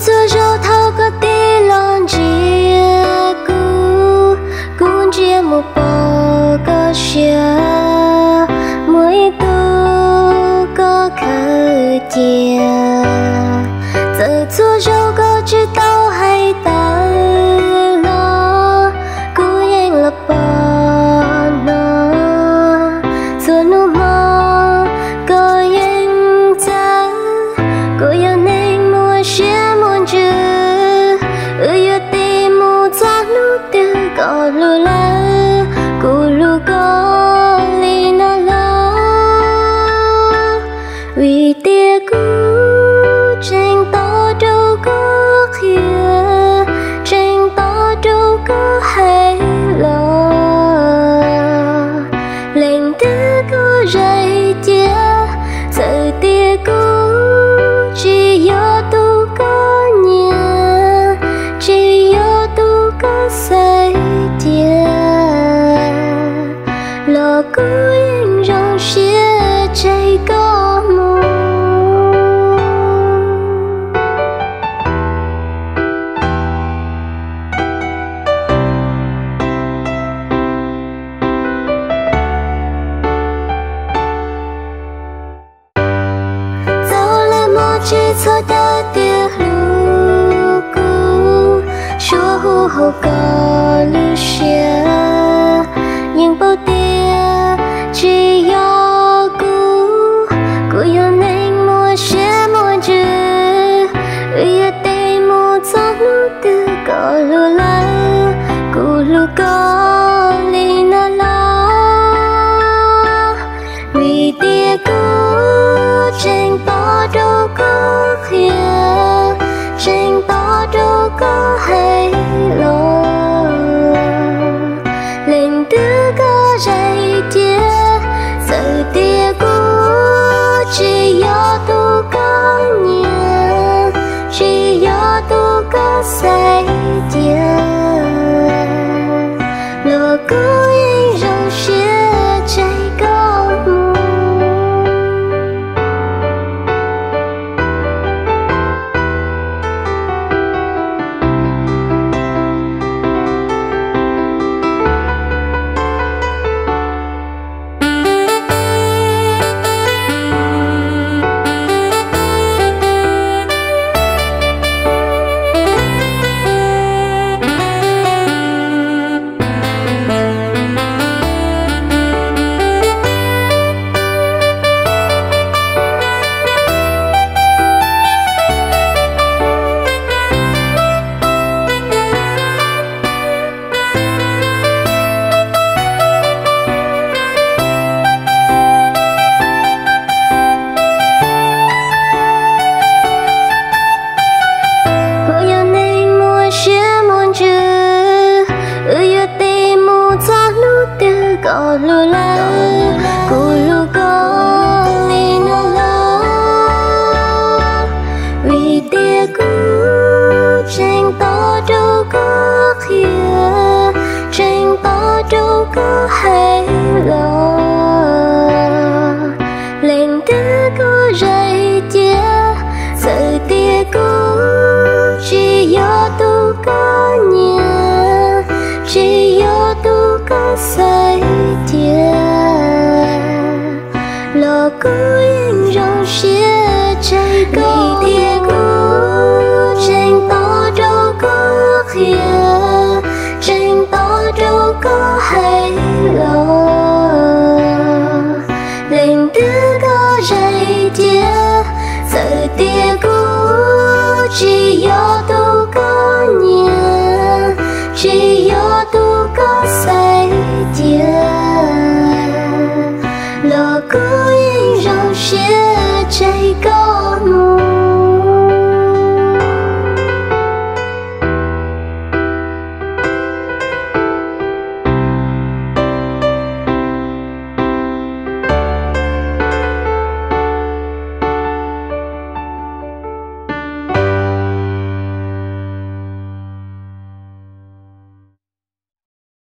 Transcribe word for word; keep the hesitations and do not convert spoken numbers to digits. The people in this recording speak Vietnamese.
cho rau thao có tí lon chia cú cún chia một bò có chia mỗi tu có khơi chia giờ cho rau có chữ tao hay ta lo cú yang là bò nó giờ nu mò có yang ta có yang nên mua xe muốn chữ ư yêu tim mua cha lúc tiêu có lù la cú lù có li nó lo vì tia cú tranh to đâu có khía tranh to đâu có hay lo lệnh tư có dây chia giờ tia cú chỉ do tu có nhà chỉ do tu có say chia lo cú yên rong xia chạy có mù chỉ cho ta tiếc lu cũ chúa hu hậu có lưu xia nhưng bao tia chỉ do cũ cũ yêu nên mua xe mua chữ yêu tê mua cho lu tư có lu la cũ lu có li na lo vì tia cũ tranh to đâu có khía tranh to đâu có hay lo lệnh tư có dây chia giờ tia cũ chỉ do tu có nhà chỉ do tu có say chia lừa cứ yên rong xia chạy có mù có lù la cú lù có li nó lo vì tia cú tranh to đâu có khía tranh to đâu có hay